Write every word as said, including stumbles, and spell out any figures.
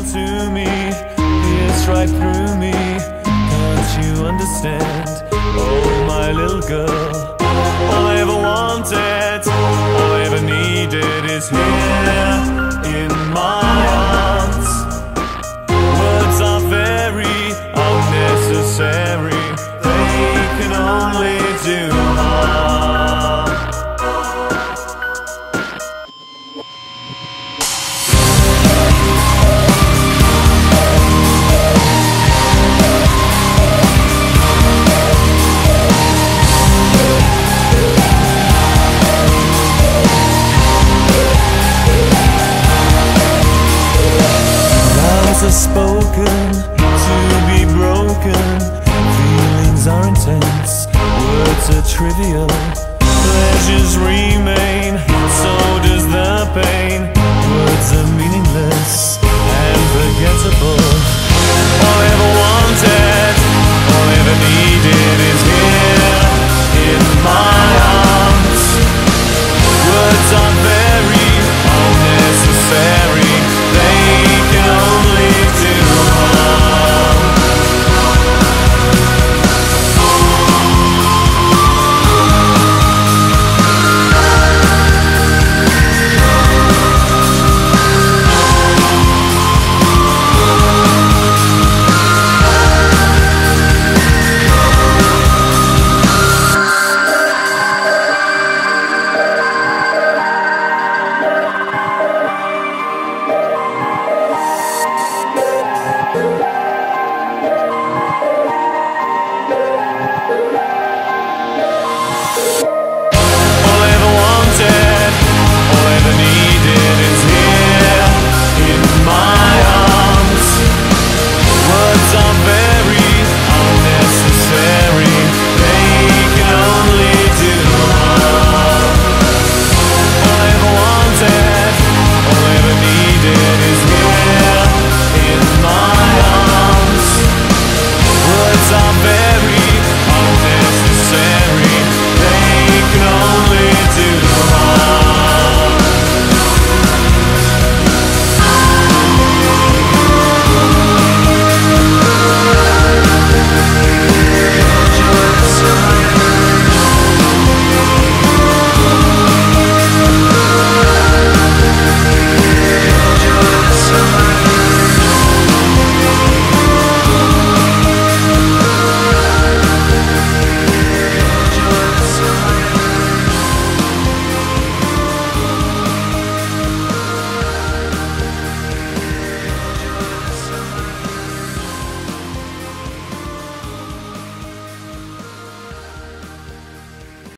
real to me, pierce right through me. Can't you understand? Oh, my little girl, all I ever wanted, all I ever needed is here in my arms. Words are very unnecessary, they can only do harm. Are spoken to be broken. Feelings are intense, words are trivial. Pleasures remain, so does the pain. Words are meaningless.